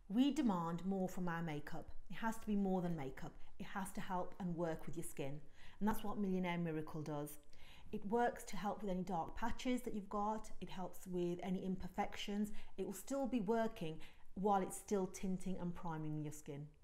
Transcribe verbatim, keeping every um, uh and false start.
We demand more from our makeup. It has to be more than makeup. It has to help and work with your skin. And that's what Millionaire Miracle does. It works to help with any dark patches that you've got. It helps with any imperfections. It will still be working while it's still tinting and priming your skin.